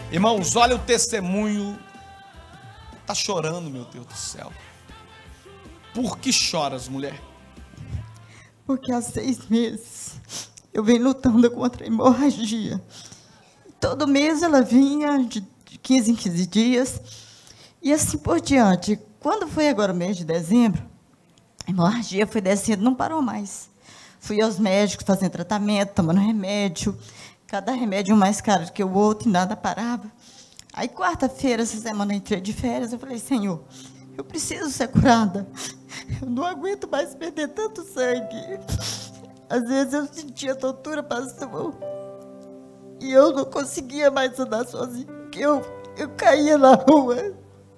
Irmãos, olha o testemunho. Está chorando, meu Deus do céu. Por que choras, mulher? Porque há 6 meses eu venho lutando contra a hemorragia. Todo mês ela vinha de 15 em 15 dias. E assim por diante. Quando foi agora o mês de dezembro, a hemorragia foi descendo, não parou mais. Fui aos médicos fazendo tratamento, tomando remédio. Cada remédio mais caro do que o outro e nada parava. Aí, quarta-feira, essa semana, eu entrei de férias. Eu falei, Senhor, eu preciso ser curada. Eu não aguento mais perder tanto sangue. Às vezes eu sentia tortura, pastor. E eu não conseguia mais andar sozinha. Porque eu caía na rua.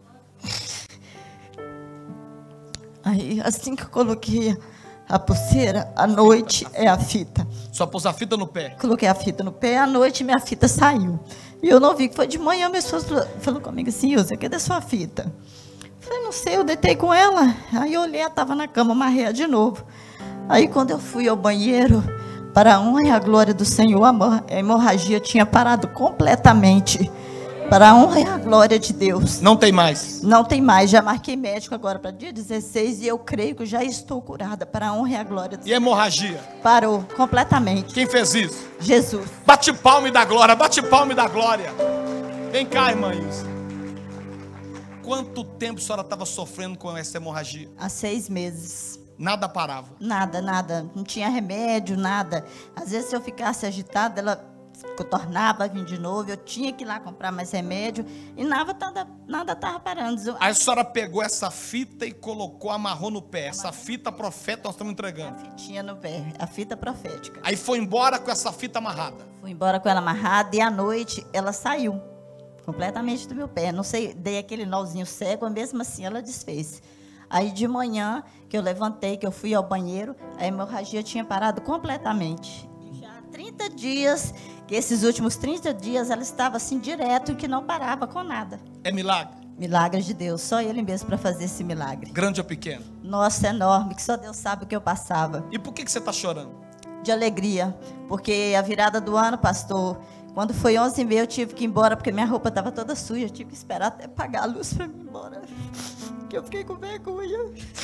Aí, assim que eu coloquei a pulseira, à noite é a fita. Só pôs a fita no pé? Coloquei a fita no pé, à noite minha fita saiu. E eu não vi, que foi de manhã, minha esposa falou comigo assim, Ilza, cadê sua fita? Eu falei, não sei, eu deitei com ela. Aí eu olhei, ela estava na cama, amarrei de novo. Aí quando eu fui ao banheiro, para a honra e a glória do Senhor, a hemorragia tinha parado completamente. Para a honra e a glória de Deus. Não tem mais? Não tem mais. Já marquei médico agora para dia 16 e eu creio que já estou curada para a honra e a glória do Senhor. E a hemorragia? Parou completamente. Quem fez isso? Jesus. Bate palma e dá glória, bate palma e dá glória. Vem cá, irmã Ilza. Quanto tempo a senhora estava sofrendo com essa hemorragia? Há 6 meses. Nada parava? Nada, nada. Não tinha remédio, nada. Às vezes se eu ficasse agitada, ela tornava a vir de novo, eu tinha que ir lá comprar mais remédio e nada estava parando. Aí a senhora pegou essa fita e colocou, amarrou no pé. Essa fita profeta nós estamos entregando. A fitinha no pé, a fita profética. Aí foi embora com essa fita amarrada. Fui embora com ela amarrada e à noite ela saiu completamente do meu pé. Não sei, dei aquele nozinho cego, mesmo assim ela desfez. Aí de manhã que eu levantei, que eu fui ao banheiro, a hemorragia tinha parado completamente. Já há 30 dias, que esses últimos 30 dias ela estava assim direto e que não parava com nada. É milagre? Milagre de Deus, só Ele mesmo para fazer esse milagre. Grande ou pequeno? Nossa, enorme, que só Deus sabe o que eu passava. E por que você está chorando? De alegria, porque a virada do ano, pastor, quando foi 11h30 eu tive que ir embora, porque minha roupa estava toda suja, eu tive que esperar até apagar a luz para ir embora, que eu fiquei com vergonha.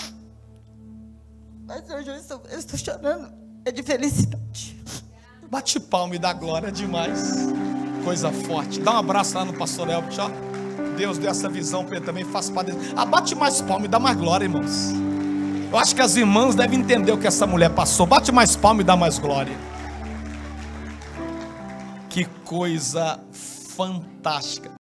Mas hoje eu estou chorando, é de felicidade. Bate palma e dá glória demais. Coisa forte. Dá um abraço lá no pastor Elbert, ó. Deus deu essa visão para ele também, faz parte dele. Bate mais palma e dá mais glória, irmãos. Eu acho que as irmãs devem entender o que essa mulher passou. Bate mais palma e dá mais glória. Que coisa fantástica.